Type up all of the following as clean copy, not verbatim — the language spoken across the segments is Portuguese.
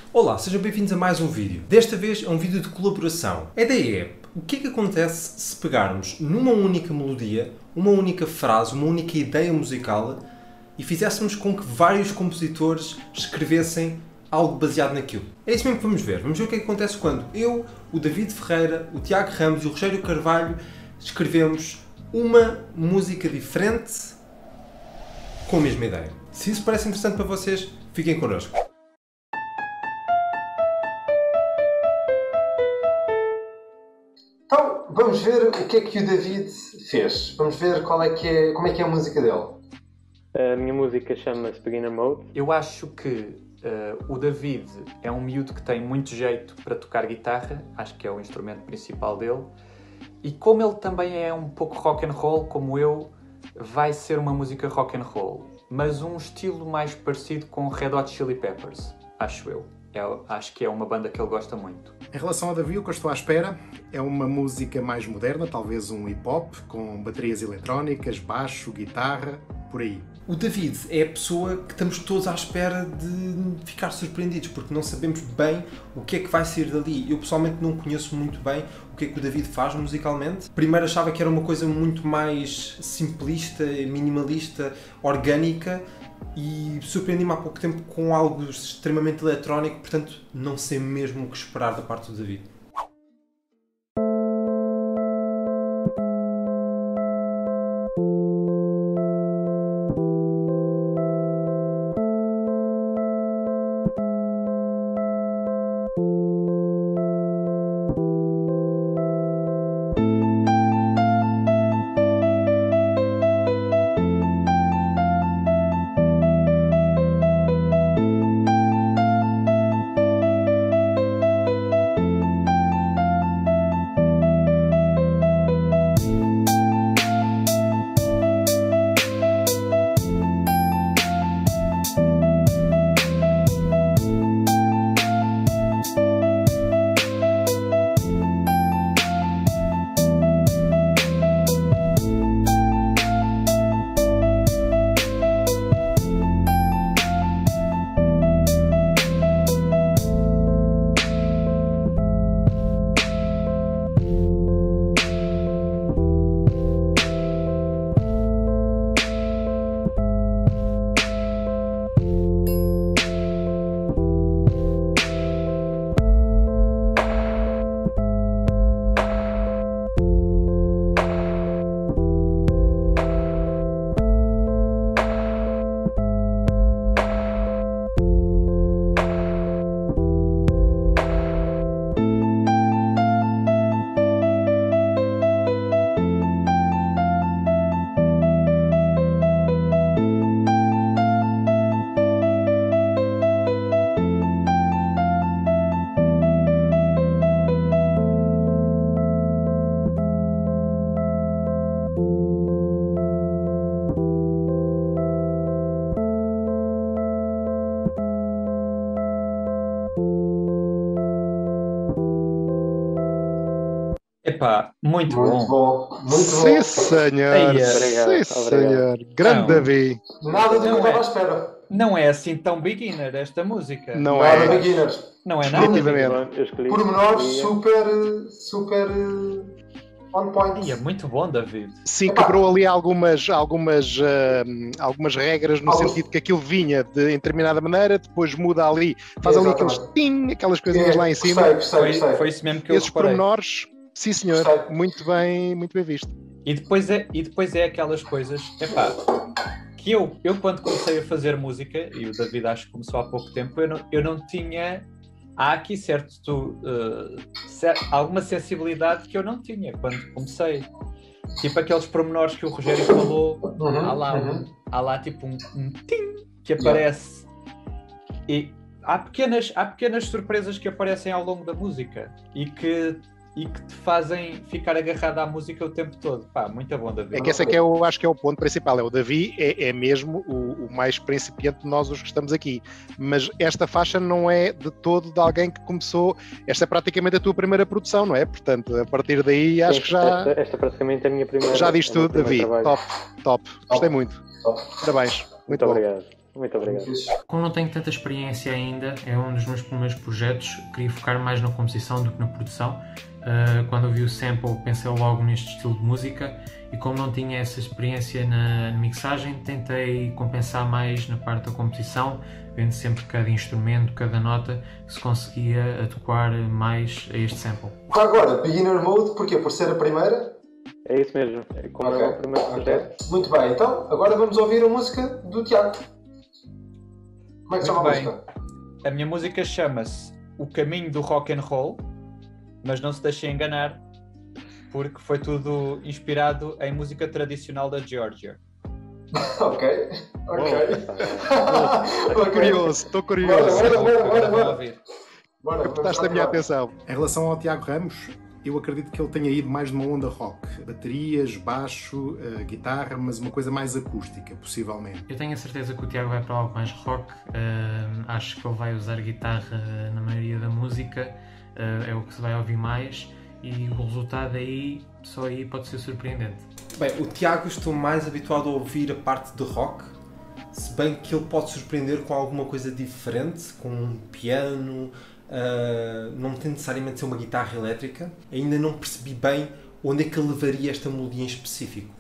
Olá, sejam bem-vindos a mais um vídeo. Desta vez é um vídeo de colaboração. A ideia é, o que é que acontece se pegarmos numa única melodia, uma única frase, uma única ideia musical e fizéssemos com que vários compositores escrevessem algo baseado naquilo? É isso mesmo que vamos ver. Vamos ver o que é que acontece quando eu, o David Ferreira, o Tiago Ramos e o Rogério Carvalho escrevemos uma música diferente com a mesma ideia. Se isso parece interessante para vocês, fiquem connosco. Então, vamos ver o que é que o David fez. Vamos ver como é que é a música dele. A minha música chama-se Beginner Mode. Eu acho que o David é um miúdo que tem muito jeito para tocar guitarra, acho que é o instrumento principal dele, e como ele também é um pouco rock and roll, como eu, vai ser uma música rock and roll, mas um estilo mais parecido com Red Hot Chili Peppers, acho eu. Acho que é uma banda que ele gosta muito. Em relação ao David, o que eu estou à espera é uma música mais moderna, talvez um hip-hop, com baterias eletrónicas, baixo, guitarra, por aí. O David é a pessoa que estamos todos à espera de ficar surpreendidos, porque não sabemos bem o que é que vai sair dali. Eu pessoalmente não conheço muito bem o que é que o David faz musicalmente. Primeiro achava que era uma coisa muito mais simplista, minimalista, orgânica, e surpreendi-me há pouco tempo com algo extremamente eletrónico, portanto não sei mesmo o que esperar da parte do David. Epá, muito bom. Sim, senhor. Obrigado. Sim, senhor. Grande Não. David. Nada do que eu Não estava é. à espera. Não é assim tão beginner esta música. Não Nada é. beginners. Não é nada. Definitivamente. Eu escolhi. Pormenores super on point. E é muito bom, David. Sim, quebrou ali algumas regras no Alguns- sentido que aquilo vinha em determinada maneira, depois muda ali, faz ali aqueles Exatamente. tim, aquelas coisinhas lá em cima. Gostei. Foi isso mesmo que eu Esses reparei. pormenores, sim senhor, Gostei. muito bem visto. E depois é aquelas coisas, epá, que eu quando comecei a fazer música, e o David acho que começou há pouco tempo, eu não tinha, há aqui alguma sensibilidade que eu não tinha quando comecei. Tipo aqueles pormenores que o Rogério falou, há lá tipo um tim que aparece. E há pequenas surpresas que aparecem ao longo da música e que te fazem ficar agarrado à música o tempo todo. Pá, muito bom, David. É que esse é que acho que é o ponto principal. O Davi é mesmo o mais principiante de nós os que estamos aqui. Mas esta faixa não é de todo de alguém que começou. Esta é praticamente a tua primeira produção, não é? Portanto, a partir daí acho que já. Esta praticamente é a minha primeira. Já diz tudo, Davi. Trabalho. Top. Gostei muito. Top. Parabéns. Muito bom. obrigado. Muito obrigado. Como não tenho tanta experiência ainda, é um dos meus primeiros projetos, queria focar mais na composição do que na produção. Quando eu vi o sample pensei logo neste estilo de música e como não tinha essa experiência na mixagem, tentei compensar mais na parte da composição, vendo sempre cada instrumento, cada nota, que se conseguia adequar mais a este sample. Agora, Beginner Mode, porquê? Por ser a primeira? É isso mesmo, é como é o primeiro projeto. Muito bem, então agora vamos ouvir a música do Tiago. Como é que se chama a música? A minha música chama-se O Caminho do Rock and Roll, mas não se deixem enganar, porque foi tudo inspirado em música tradicional da Geórgia. Ok. Estou curioso. Bora, Captaste a minha atenção. Em relação ao Tiago Ramos, eu acredito que ele tenha ido mais numa onda rock. Baterias, baixo, guitarra, mas uma coisa mais acústica, possivelmente. Eu tenho a certeza que o Tiago vai para algo mais rock. Acho que ele vai usar guitarra na maioria da música. É o que se vai ouvir mais. E o resultado aí, só aí pode ser surpreendente. Bem, o Tiago estou mais habituado a ouvir a parte de rock, se bem que ele pode surpreender com alguma coisa diferente, com um piano, não tem necessariamente de ser uma guitarra elétrica. Ainda não percebi bem onde é que ele levaria esta melodia em específico.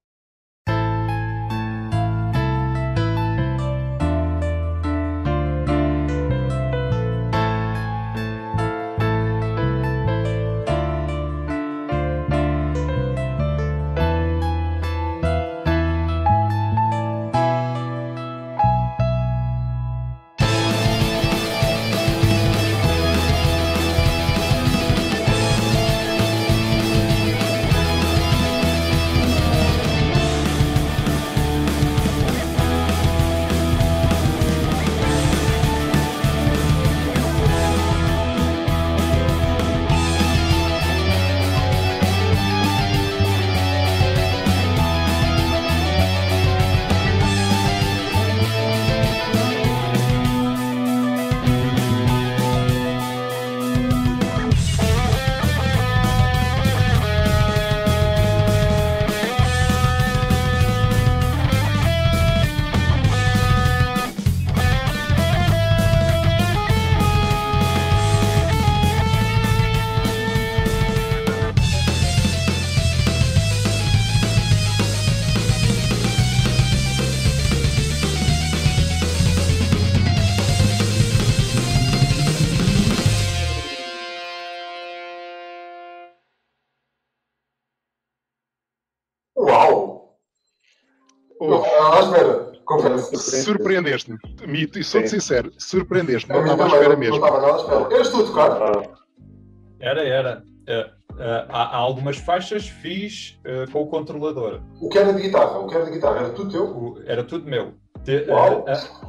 Uau! Não estava à espera, confesso. Surpreendeste-me. E sou-te sincero, surpreendeste-me. A Não mim estava à também, espera não mesmo. estava nada à espera. Eras tu a tocar? Era. Há algumas faixas fiz com o controlador. O que era de guitarra? O que era de guitarra? Era tudo teu? Era tudo meu. Uau!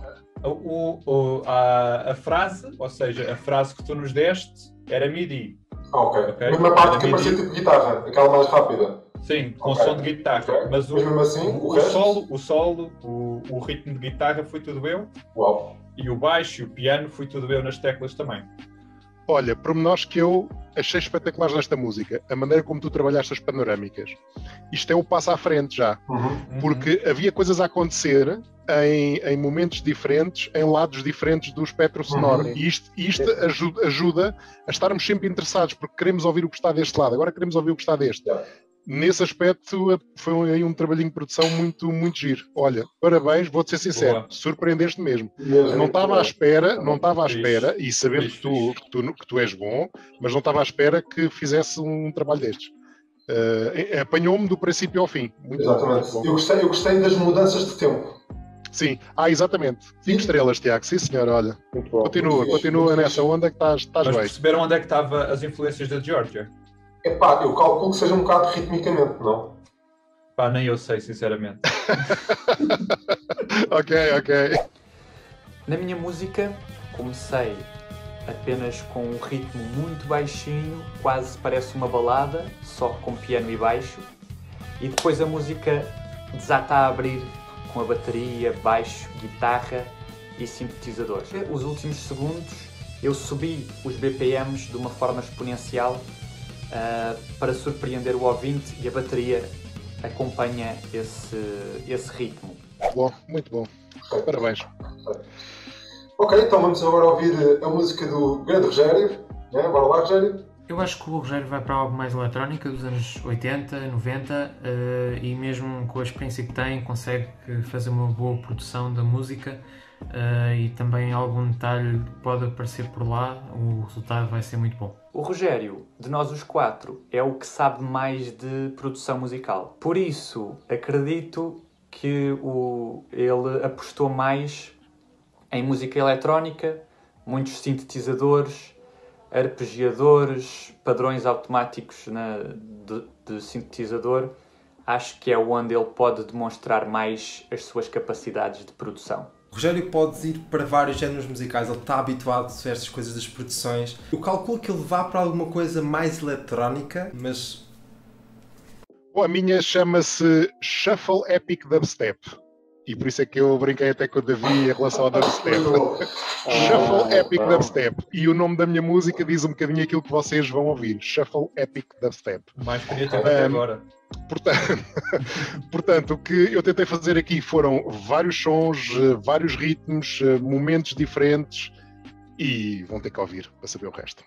A frase, ou seja, a frase que tu nos deste, era MIDI. Ok. Mesmo a parte que parecia tipo guitarra, aquela mais rápida. Sim, com som de guitarra. Okay. Mas mesmo assim, o ritmo de guitarra foi tudo eu. Uau! E o baixo e o piano foi tudo eu nas teclas também. Olha, pormenores que eu achei espetaculares nesta música. A maneira como tu trabalhaste as panorâmicas. Isto é o passo à frente já. Porque havia coisas a acontecer em momentos diferentes, em lados diferentes do espectro sonoro. E isto ajuda a estarmos sempre interessados, porque queremos ouvir o que está deste lado. Agora queremos ouvir o que está deste. Nesse aspecto, foi aí um trabalhinho de produção muito, muito giro. Olha, parabéns, vou-te ser sincero, Boa. Surpreendeste mesmo. Não estava à espera, e sabendo que tu és bom, mas não estava à espera que fizesse um trabalho destes. Apanhou-me do princípio ao fim. Muito Exatamente. bom. Eu gostei das mudanças de tempo. Sim, exatamente. 5 estrelas, Tiago. Sim, senhor, olha. Muito bom. Continua nessa onda que estás Mas bem. perceberam onde é que estavam as influências da Geórgia? Epá, eu calculo que seja um bocado ritmicamente, não? Pá, nem eu sei, sinceramente. Ok. Na minha música, comecei apenas com um ritmo muito baixinho, quase parece uma balada, só com piano e baixo. E depois a música desata a abrir com a bateria, baixo, guitarra e sintetizadores. Os últimos segundos eu subi os BPMs de uma forma exponencial para surpreender o ouvinte e a bateria acompanha esse ritmo. Bom, muito bom. Parabéns. Ok, então vamos agora ouvir a música do grande Rogério. Né? Bora lá, Rogério. Eu acho que o Rogério vai para algo mais eletrónica dos anos 80, 90 e mesmo com a experiência que tem consegue fazer uma boa produção da música e também algum detalhe que pode aparecer por lá, o resultado vai ser muito bom. O Rogério, de nós os quatro, é o que sabe mais de produção musical. Por isso, acredito que ele apostou mais em música eletrónica, muitos sintetizadores, arpegiadores, padrões automáticos de sintetizador. Acho que é onde ele pode demonstrar mais as suas capacidades de produção. O Rogério pode ir para vários géneros musicais, ele está habituado a estas coisas das produções. Eu calculo que ele vá para alguma coisa mais eletrónica, mas... Bom, a minha chama-se Shuffle Epic Dubstep. E por isso é que eu brinquei até com o Davi em relação ao dubstep. Shuffle Epic Dubstep. E o nome da minha música diz um bocadinho aquilo que vocês vão ouvir. Shuffle Epic Dubstep. Mais criativo até agora. Portanto, o que eu tentei fazer aqui foram vários sons, vários ritmos, momentos diferentes e vão ter que ouvir para saber o resto.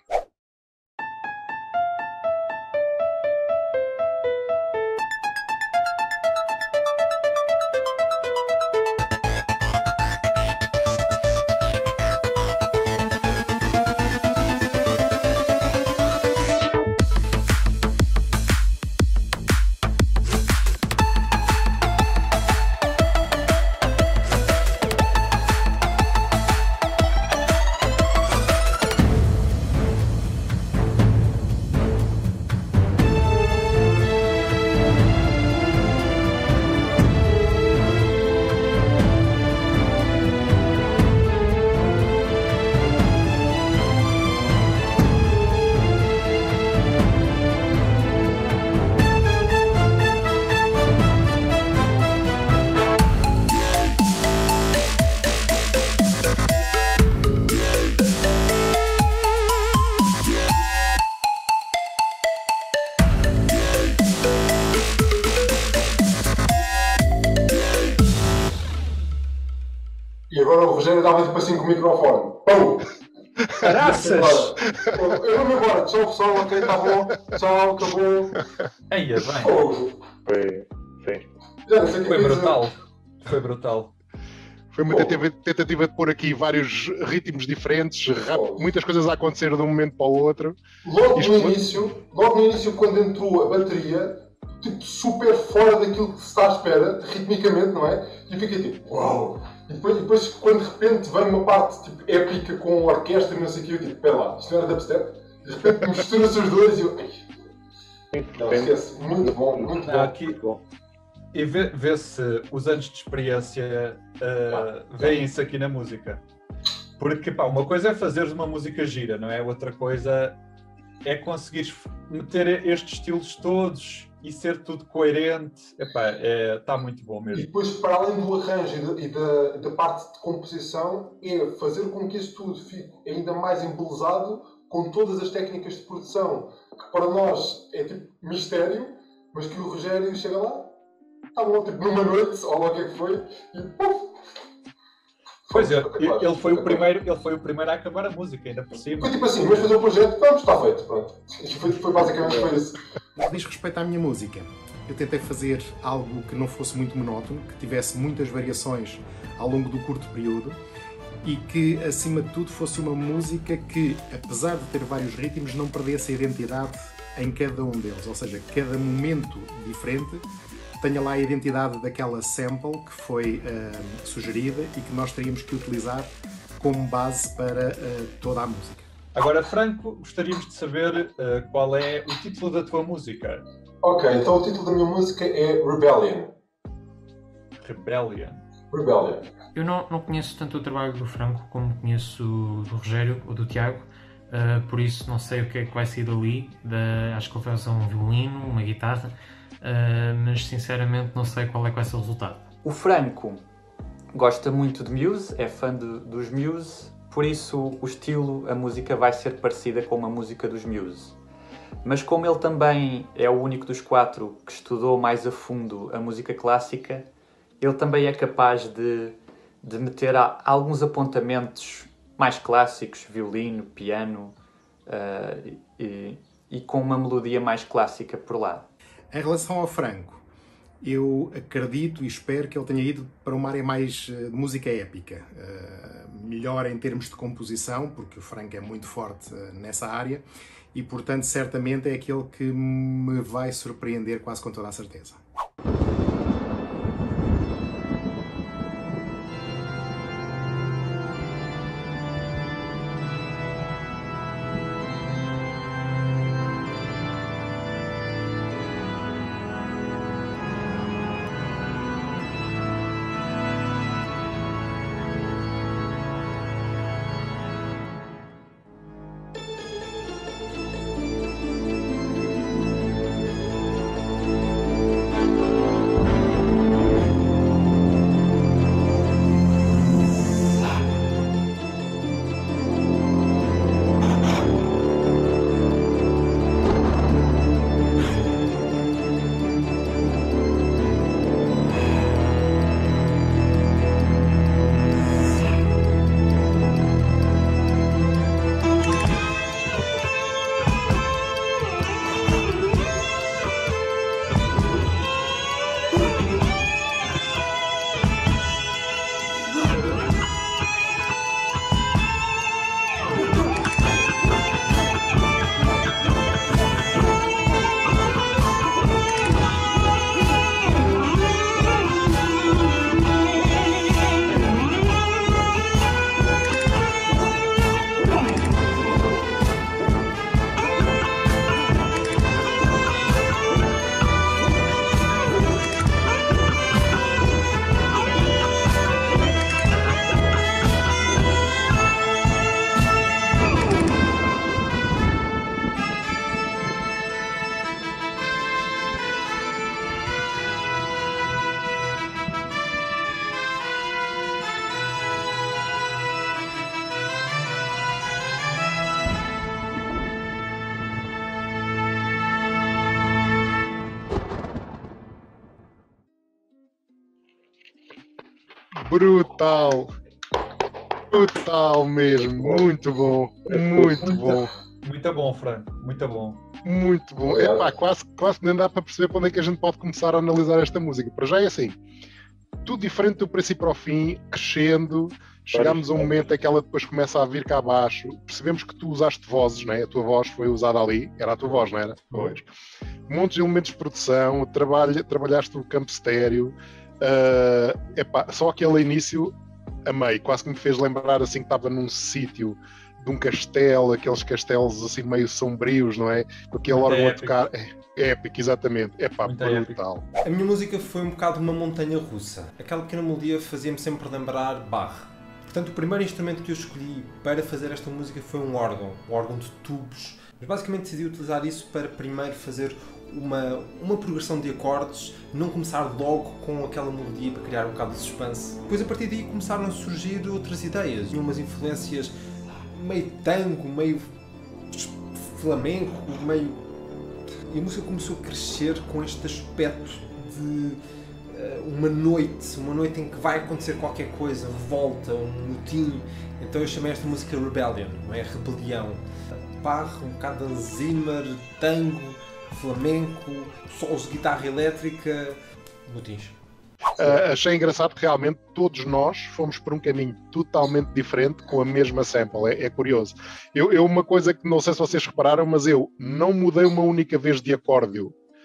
E agora o Rogério dava tipo assim com o microfone. Pum! Caraças! Eu vou embora. Tchau pessoal, ok, tá bom. Tchau, acabou. Eia, bem. Fogo. Foi brutal. Foi brutal. Foi uma tentativa de pôr aqui vários ritmos diferentes, muitas coisas a acontecer de um momento para o outro. Logo no início, quando entrou a bateria, tipo, super fora daquilo que se está à espera, ritmicamente, não é? E fiquei tipo, uau! E depois, quando de repente vem uma parte tipo, épica com orquestra e não sei o que, eu tipo, espera lá, isto não era dubstep? De repente mistura-se os dois e eu... Não, esquece. Muito bom, muito bom. Aqui, bom. E vê-se os anos de experiência veem-se aqui na música. Porque, pá, uma coisa é fazeres uma música gira, não é? Outra coisa é conseguires meter estes estilos todos e ser tudo coerente. Epá, está muito bom mesmo. E depois, para além do arranjo e da parte de composição, é fazer com que isso tudo fique ainda mais embelezado com todas as técnicas de produção, que para nós é tipo mistério, mas que o Rogério chega lá, está bom, tipo numa noite, ou lá o que é que foi, e puf! Pois é, ele foi o primeiro a acabar a música, ainda por cima. Foi tipo assim, vamos fazer o projeto, vamos, está feito, pronto. Foi basicamente foi isso. No que diz respeito à minha música, eu tentei fazer algo que não fosse muito monótono, que tivesse muitas variações ao longo do curto período e que, acima de tudo, fosse uma música que, apesar de ter vários ritmos, não perdesse a identidade em cada um deles. Ou seja, cada momento diferente tenha lá a identidade daquela sample que foi sugerida e que nós teríamos que utilizar como base para toda a música. Agora, Franco, gostaríamos de saber qual é o título da tua música. Ok, então o título da minha música é Rebellion. Rebellion. Eu não conheço tanto o trabalho do Franco como conheço do Rogério ou do Tiago, por isso não sei o que é que vai sair dali. Acho que ele vai usar um violino, uma guitarra, mas sinceramente não sei qual é que vai ser o resultado. O Franco gosta muito de Muse, é fã dos Muse, por isso o estilo, a música vai ser parecida com uma música dos Muse. Mas como ele também é o único dos quatro que estudou mais a fundo a música clássica, ele também é capaz de de meter alguns apontamentos mais clássicos, violino, piano, e com uma melodia mais clássica por lá. Em relação ao Franco, eu acredito e espero que ele tenha ido para uma área mais de música épica. Melhor em termos de composição, porque o Franco é muito forte nessa área, e portanto certamente é aquele que me vai surpreender quase com toda a certeza. Brutal! Brutal mesmo, muito bom, muito bom. Muito bom, Franco, muito bom. Muito bom. Epá, quase que nem dá para perceber para onde é que a gente pode começar a analisar esta música. Para já é assim, tudo diferente do princípio ao fim, crescendo, chegámos a um momento em que ela depois começa a vir cá abaixo, percebemos que tu usaste vozes, não é? A tua voz foi usada ali, era a tua voz, não era? Pois. Montes de elementos de produção, trabalhaste o campo estéreo, epá, só aquele início amei, quase que me fez lembrar assim que estava num sítio de um castelo, aqueles castelos assim meio sombrios, não é? Com aquele órgão a tocar. É épico, exatamente. É pá, brutal. A minha música foi um bocado uma montanha russa. Aquela pequena melodia fazia-me sempre lembrar Bach. Portanto, o primeiro instrumento que eu escolhi para fazer esta música foi um órgão de tubos. Mas basicamente decidi utilizar isso para primeiro fazer uma progressão de acordes, não começar logo com aquela melodia para criar um bocado de suspense. Depois, a partir daí, começaram a surgir outras ideias e umas influências meio tango, meio flamenco, meio... E a música começou a crescer com este aspecto de uma noite em que vai acontecer qualquer coisa, revolta, um motim. Então eu chamei esta música Rebellion, não é? Rebelião. Bach, um bocado de Zimmer, tango, flamenco, solos de guitarra elétrica, motins. Achei engraçado que realmente todos nós fomos por um caminho totalmente diferente com a mesma sample, é curioso. Eu uma coisa que não sei se vocês repararam, mas eu não mudei uma única vez de acorde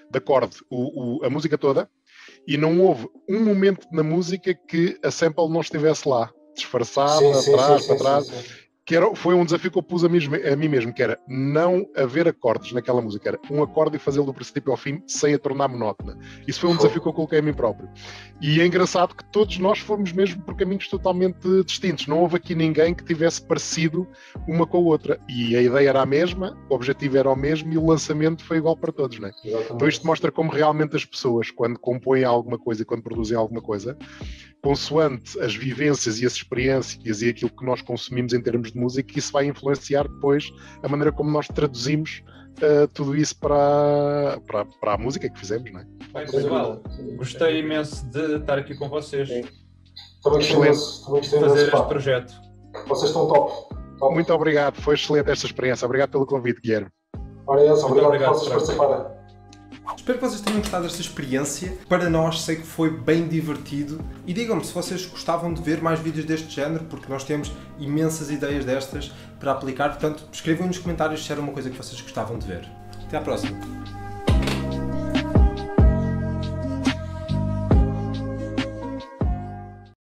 a música toda, e não houve um momento na música que a sample não estivesse lá, disfarçada, para trás. Sim. Foi um desafio que eu pus a mim mesmo, que era não haver acordes naquela música, era um acorde e fazê-lo do princípio ao fim sem a tornar monótona. Isso foi um desafio que eu coloquei a mim próprio. E é engraçado que todos nós fomos mesmo por caminhos totalmente distintos. Não houve aqui ninguém que tivesse parecido uma com a outra. E a ideia era a mesma, o objetivo era o mesmo e o lançamento foi igual para todos, não é? Então isto mostra como realmente as pessoas, quando compõem alguma coisa, quando produzem alguma coisa, consoante as vivências e as experiências e aquilo que nós consumimos em termos de música, isso vai influenciar depois a maneira como nós traduzimos tudo isso para a música que fizemos, não é? Bem, pessoal, gostei imenso de estar aqui com vocês. Também gostei fazer desse este projeto. Vocês estão top. Muito obrigado, foi excelente esta experiência. Obrigado pelo convite, Guilherme. Ora, Elsa, obrigado por obrigado, vocês participarem. Espero que vocês tenham gostado desta experiência. Para nós sei que foi bem divertido. E digam-me se vocês gostavam de ver mais vídeos deste género, porque nós temos imensas ideias destas para aplicar. Portanto, escrevam nos comentários se era uma coisa que vocês gostavam de ver. Até à próxima!